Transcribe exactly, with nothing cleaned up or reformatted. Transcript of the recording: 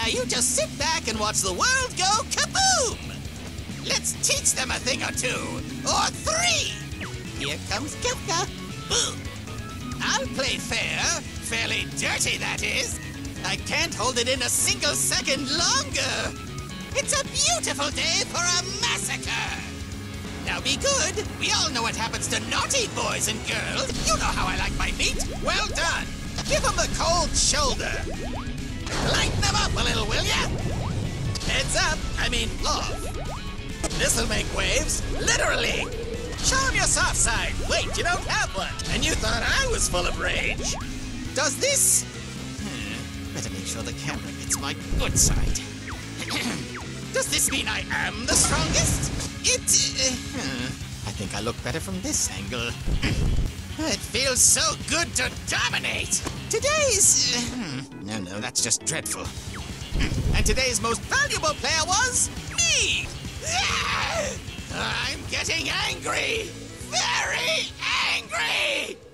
Now you just sit back and watch the world go kaboom! Let's teach them a thing or two, or three! Here comes Kefka. Boom! I'll play fair, fairly dirty that is. I can't hold it in a single second longer. It's a beautiful day for a massacre. Now be good. We all know what happens to naughty boys and girls. You know how I like my meat. Well done. Give them the cold shoulder. Lighten them up a little, will ya? Heads up. I mean, love. This'll make waves. Literally. Show them your soft side. Wait, you don't have one. And you thought I was full of rage. Does this... Hmm. Better make sure the camera gets my good side. Does this mean I am the strongest? It... Uh, hmm. I think I look better from this angle. It feels so good to dominate. Today's... Uh, hmm. No, no, that's just dreadful. And today's most valuable player was me. I'm getting angry. Very angry.